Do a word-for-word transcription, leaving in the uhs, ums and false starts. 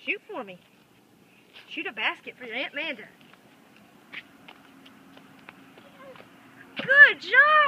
Shoot for me. Shoot a basket for your Aunt Manda. Good job!